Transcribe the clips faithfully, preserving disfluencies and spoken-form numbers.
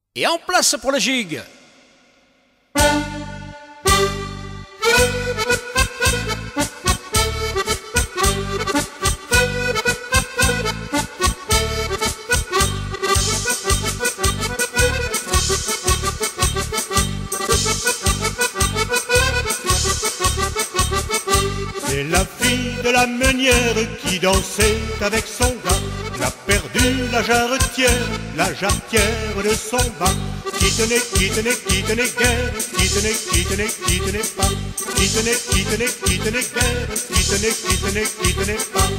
Et en place pour le gigue. C'est la fille de la meunière qui dansait avec son gars. L'a perdu la jarretière, la jarretière de son bas. Qui tenait, qui tenait, qui tenait guère, qui tenait, qui tenait, qui tenait pas. Qui tenait, qui tenait, qui tenait guère, qui tenait, qui tenait, qui tenait pas.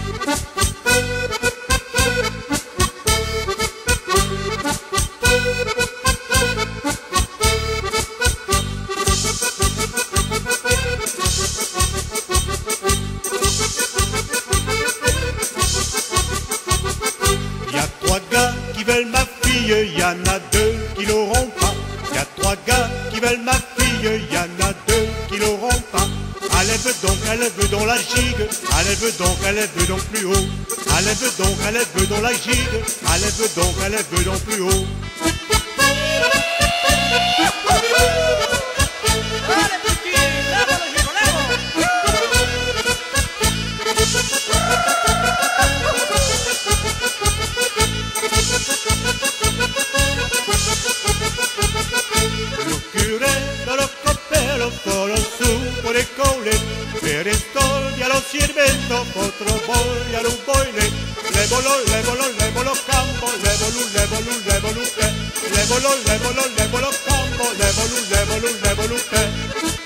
Trois gars qui veulent ma fille, y en a deux qui l'auront pas. Y a trois gars qui veulent ma fille, y en a deux qui l'auront pas. Elle veut donc, elle veut donc la gigue, elle veut donc, elle veut donc plus haut. Elle veut donc, elle veut donc la gigue, elle veut donc, elle veut donc plus haut. Solo supo de coule, per estoy a lo sirvento, otro voy a lo boile. Le voló, le voló, le voló campo, le volú, le volú, le volú que. Le voló, le voló, le voló campo, le volú, le volú, le volú que.